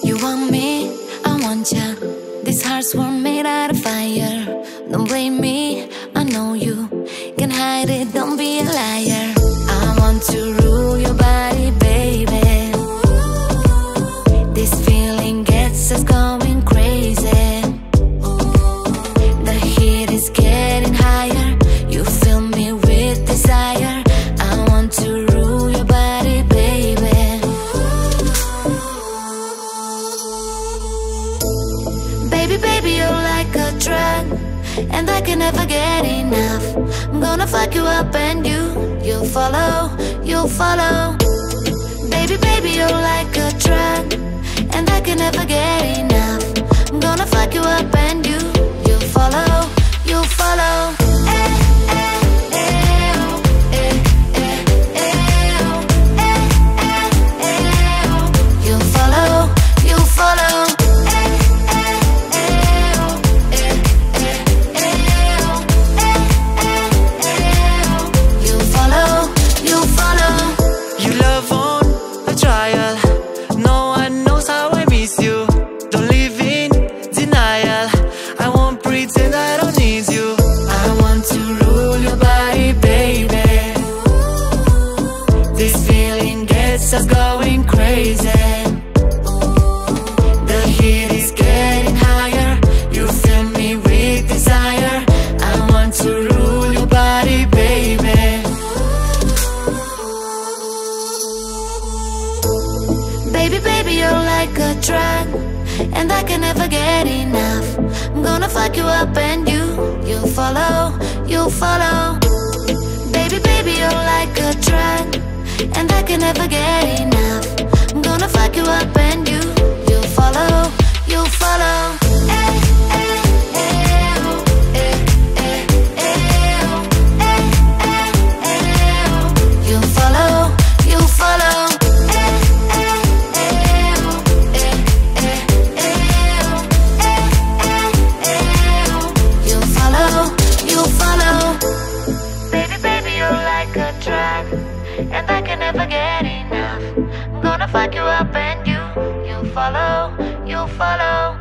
You want me, I want ya. These hearts were made out of fire. Don't blame me, I know you can hide it, don't be a liar. I want to rule your body, baby. This feeling gets us going crazy. The heat is getting higher. You fill me with desire. I want to rule your body, baby. Baby, baby, you're like a drug, and I can never get enough. I'm gonna fuck you up and you'll follow, you'll follow. Baby, baby, you're like a drug, and I can never get enough. I'm gonna fuck you up and you'll follow, you'll follow. You'll follow, you'll follow. Us going crazy. The heat is getting higher. You fill me with desire. I want to rule your body, baby. Baby, baby, you're like a drug, and I can never get enough. I'm gonna fuck you up and you'll follow, you'll follow. Baby, baby, you're like a drug, and I can never get enough. I'm gonna fuck you up and you'll follow, you'll follow. You'll follow, you'll follow. You'll follow, you'll follow. Baby, baby, you're like a drug, and I can never get enough. I'm gonna fuck you up and you'll follow, you'll follow. You'll follow, you'll follow. Baby, baby, you're like a drug, and I can never get enough. I'm gonna fuck you up and you'll follow, you'll follow. You'll follow, you'll follow. Baby, baby, you're like a drug, and I can never get enough. I'm gonna fuck you up and you'll follow, you'll follow.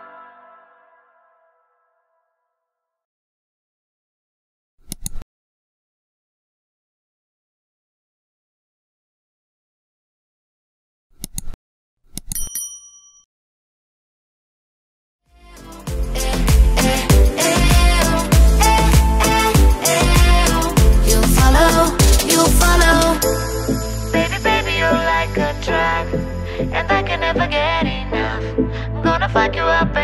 You'll follow, you'll follow. Baby, baby, you're like a drug, and I can never get enough. I'm gonna fuck you up